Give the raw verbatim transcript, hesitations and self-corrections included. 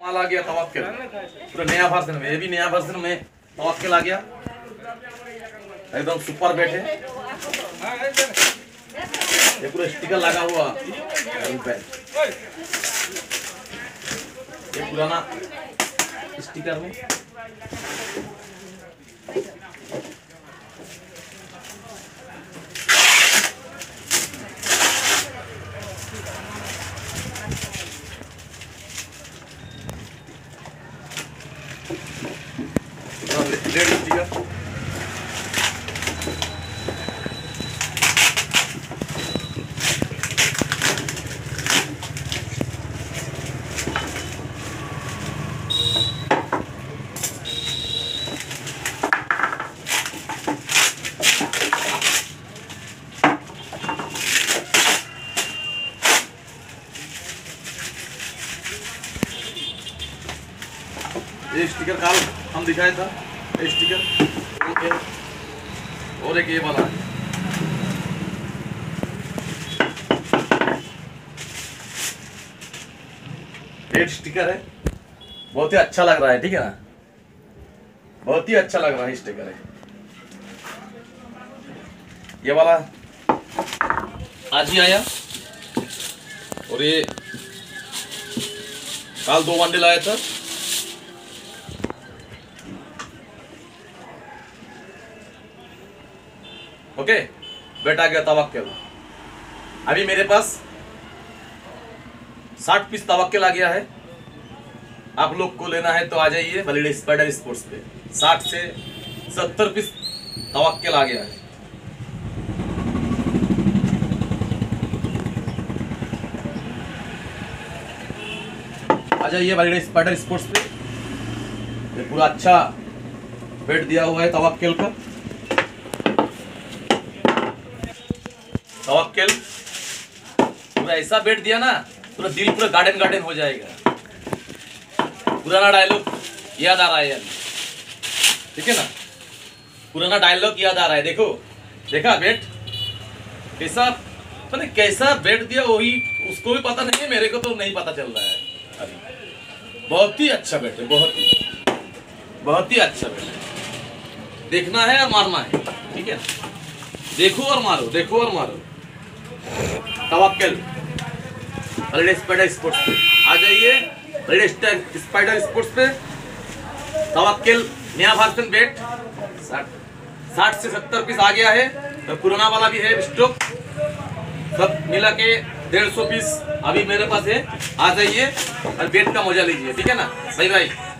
माल आ गया तवक्कुल, पूरा नया वर्जन में, ये भी नया वर्जन में तवक्कुल आ गया, एकदम सुपर बैट है। ये पूरा स्टिकर लगा हुआ पे, ये पुराना स्टिकर में रेड स्टिकर, ये स्टिकर काल हम दिखाया था, ये स्टिकर और एक ये वाला है। ये स्टिकर है, बहुत ही अच्छा लग रहा है, ठीक है ना, बहुत ही अच्छा लग रहा है स्टिकर है। ये वाला आज ही आया और ये काल दो बंडल आया था। ओके, बैट आ गया तवक्कुल। अभी मेरे पास साठ पीस तवक्कुल आ गया है। आप लोग को लेना है तो आ जाइए बलिडे स्पाइडर स्पोर्ट्स पे। साठ से सत्तर पीस तवक्कुल आ गया है। आ जाइए बलिडे स्पाइडर स्पोर्ट्स पे। ये पूरा अच्छा बैट दिया हुआ है तवक्कुल का। तवक्कुल पूरा ऐसा बैट दिया ना, पूरा दिल पूरा गार्डन गार्डन हो जाएगा। पुराना डायलॉग याद आ रहा है यार, ठीक है ना, पुराना डायलॉग याद आ रहा है। देखो, देखा बैट कैसा, पता कैसा बैट दिया, वही उसको भी पता नहीं है, मेरे को तो नहीं पता चल रहा है अभी। बहुत ही अच्छा बैट है, बहुत ही बहुत ही अच्छा बैट है। देखना है और मारना है, ठीक है ना, देखो और मारो, देखो और मारो। तवक्कुल बलिडे स्पाइडर स्पोर्ट्स पे आ जाइए। बलिडे स्पाइडर स्पोर्ट्स पे तवक्कुल नया वर्जन बैट साठ से सत्तर पीस आ गया है। तो पुराना वाला भी है स्टॉक, सब मिला के डेढ़ सौ पीस अभी मेरे पास है। आ जाइए और बैट का मजा लीजिए, ठीक है ना भाई भाई।